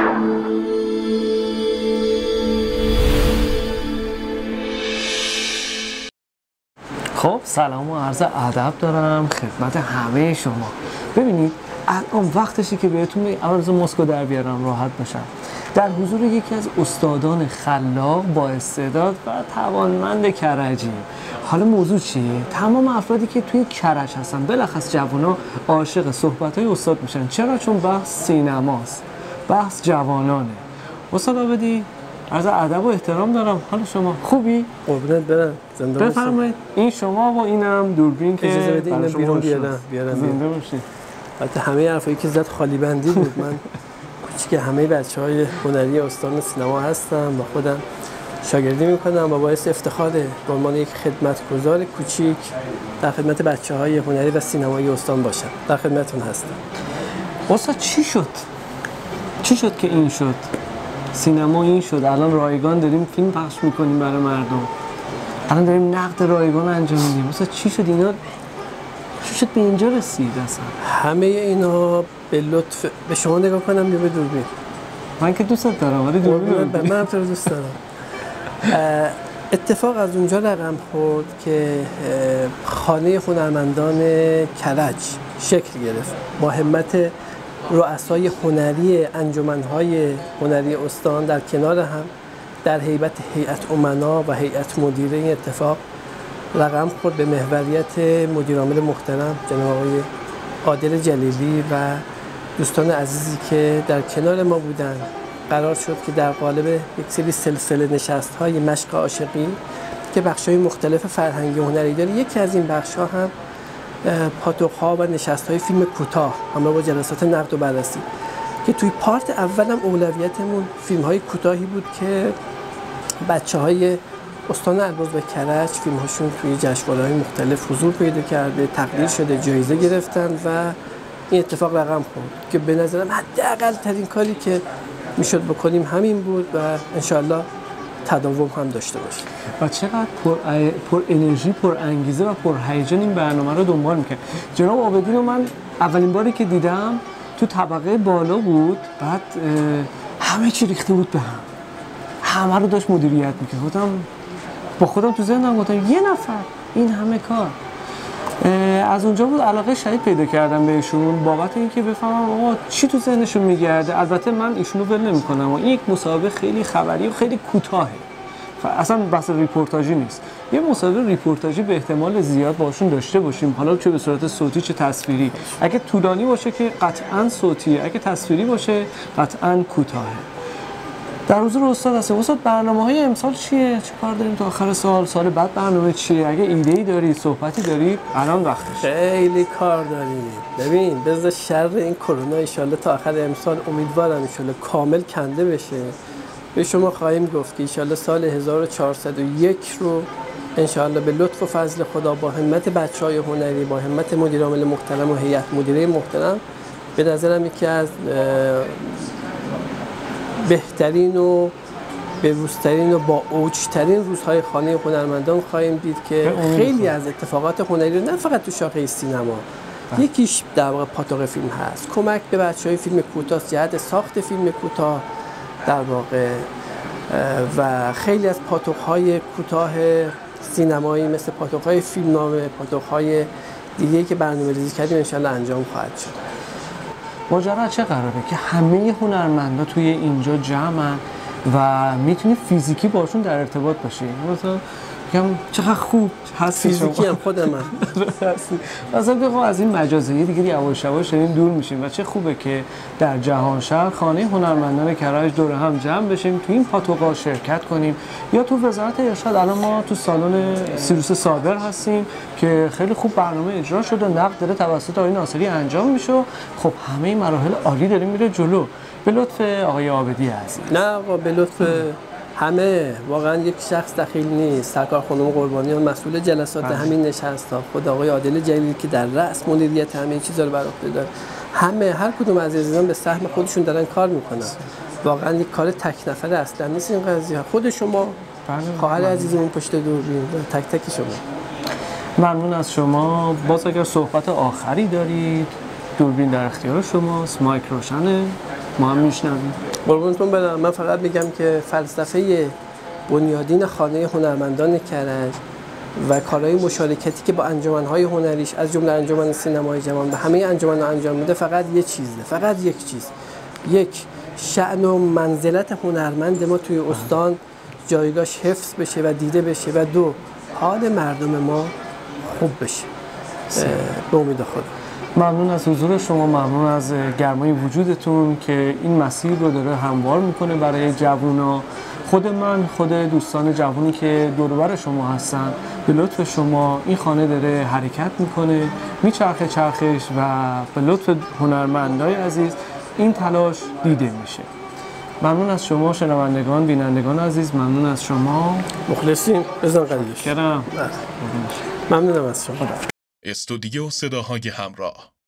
خب سلام و عرض ادب دارم خدمت همه شما. ببینید الان وقتشه که بهتون عرض مسکو در بیارم راحت باشم در حضور یکی از استادان خلاق با استعداد و توانمند کرجی. حالا موضوع چیه؟ تمام افرادی که توی کرج هستن بلخص جوانا عاشق صحبت‌های استاد میشن. چرا؟ چون بحث سینماست، بحث جوانانه. استاد عابدی عرض ادب و احترام دارم. حالا شما خوبی؟ قربونت برم. زنده باشید. بفرمایید. این شما و اینم دوربین که اجازه بدید اینو بیرون بیارم. زنده باشید. البته همه حرفایی که زد خالی بندی بود. من کوچیک همه بچهای هنری استان سینما هستم و خودم شاگردی میکنم و باعث افتخاره به عنوان یک خدمتگزار کوچیک در خدمت بچهای هنری و سینمایی استان باشم. در خدمتتون هستم. استاد چی شد؟ چی شد که این شد؟ سینما این شد. الان رایگان داریم فیلم پخش میکنیم برای مردم. الان داریم نقد رایگان انجام میدیم. مثلا چی شد اینا؟ چی شد به اینجا رسید اصلا؟ همه اینا به لطف به شما نگاه کنم یا به دوربین؟ من که دوست دارم ولی دوربین من هم تو دوست دارم. اتفاق از اونجا رقم خورد که خانه هنرمندان کرج شکل گرفت با همت رؤسای هنری انجمن‌های هنری استان در کنار هم در هیبت هیئت امنا و هیئت مدیره این اتفاق رقم خورد به محوریت مدیرعامل محترم جناب آقای عادل جلیلی و دوستان عزیزی که در کنار ما بودن. قرار شد که در قالب یک سری سلسله نشست‌های مشق عاشقی که بخش‌های مختلف فرهنگی و هنری داره، یکی از این بخش‌ها هم پاتوق‌ها و نشست‌های فیلم کوتاه همراه با جلسات نقد و بررسی که توی پارت اولم اولویتمون فیلم‌های کوتاهی بود که بچه‌های استان البرز و کرج فیلم‌هاشون توی جشنواره‌های مختلف حضور پیدا کرده، تقدیر شده، جایزه گرفتن و این اتفاق رقم خورد که به نظرم حداقل ترین کاری که میشد بکنیم همین بود و انشالله تداوم هم داشته باشیم. و چقدر پر انرژی، پر انگیزه و پر هیجان این برنامه رو دنبال میکنه. جناب عابدی رو من اولین باری که دیدم تو طبقه بالا بود، بعد همه چی ریخته بود به هم، همه رو داشت مدیریت میکرد. با خودم تو ذهنم گفتم یه نفر این همه کار. از اونجا بود علاقه شدید پیدا کردم بهشون بابت اینکه بفهمم آقا چی تو ذهنشون میگرده. البته من ایشونو ول نمی‌کنم و این یک مسابقه خیلی خبری و خیلی کوتاهه، اصلا بحث ریپورتاژی نیست. یه مسابقه ریپورتاژی به احتمال زیاد باشون داشته باشیم، حالا چه به صورت صوتی چه تصویری. اگه طولانی باشه که قطعاً صوتیه، اگه تصویری باشه قطعاً کوتاهه. در حضور استاد هستیم. استاد برنامه‌های امسال چیه؟ چه کار داریم تا آخر سال بعد برنامه چیه؟ اگه ایده‌ای دارید، صحبتی دارید، الان وقتش. خیلی کار داریم. ببین بذار شر این کرونا ان شاءالله تا آخر امسال امیدوارم ان شاءالله کامل کنده بشه. به شما خواهیم گفت که ان شاءالله سال 1401 رو ان شاءالله به لطف و فضل خدا با همت بچهای هنری، با همت مدیرعامل محترم و هیئت مدیره محترم، به نظرم یکی از بهترین و بروزترین و با اوجترین روزهای خانه هنرمندان خواهیم دید که خیلی از اتفاقات هنری نه فقط تو شاخه سینما، یکیش در واقع پاتوق فیلم هست، کمک به بچهای فیلم کوتاه، جهت ساخت فیلم کوتاه در واقع و خیلی از پاتوق‌های کوتاه سینمایی مثل پاتوق‌های فیلمنامه، پاتوق‌های دیگه‌ای که برنامه‌ریزی کردیم ان شاءالله انجام خواهد شد. ماجرا چه قراره که همه هنرمندا توی اینجا جمعن و میتونی فیزیکی باشون در ارتباط باشی. مثلا میگم چقدر خوب هست فیزیکی هم خود من مثلا بخوام از این مجازی دیگه یواش یواش داریم دور میشیم و چه خوبه که در جهان شهر خانه هنرمندان کرج دور هم جمع بشیم تو این پاتوقا شرکت کنیم. یا تو وزارت ارشاد الان ما تو سالن سیروس صابر هستیم که خیلی خوب برنامه اجرا شده، نقد داره توسط آقای ناصری انجام میشه. خب همه مراحل عالی داره میره جلو به لطف آقای عابدی عزیز. نه آقا به لطف همه، واقعا یک شخص دخیل نیست. سرکار خانم قربانیان مسئول جلسات همین نشست‌ها، خود آقای عادل جلیلی که در رأس مدیریت همه چیزا رو بر عهده داره، همه هر کدوم از عزیزان به سهم خودشون دارن کار میکنن. واقعا یک کار تک نفره اصلا نیست این قضیه. خود شما خواهر عزیزمون پشت دوربین، تک تک شما. ممنون از شما. باز اگر صحبت آخری دارید دوربین در اختیار شماست، مایک روشنه، ما هم میشنویم. قربونتون برم. من فقط میگم که فلسفه بنیادین خانه هنرمندان کرج و کارهای مشارکتی که با انجمن‌های هنریش از جمله انجمن سینمای جوان و همه انجمن‌ها انجام میده فقط یک چیزه، فقط یک چیز، یک شأن و منزلت هنرمند ما توی استان جایگاهش حفظ بشه و دیده بشه و دو حال مردم ما خوب بشه. به امید خدا. ممنون از حضور شما، ممنون از گرمای وجودتون که این مسیر رو داره هموار میکنه برای جوونا. خود من، خود دوستان جوونی که دور و بر شما هستن، به لطف شما این خانه داره حرکت میکنه، میچرخه چرخش و به لطف هنرمندای عزیز این تلاش دیده میشه. ممنون از شما شنوندگان، بینندگان عزیز، ممنون از شما. مخلصیم. بزن قدیش. کرم. ممنونم از شما. استودیو صداهای همراه.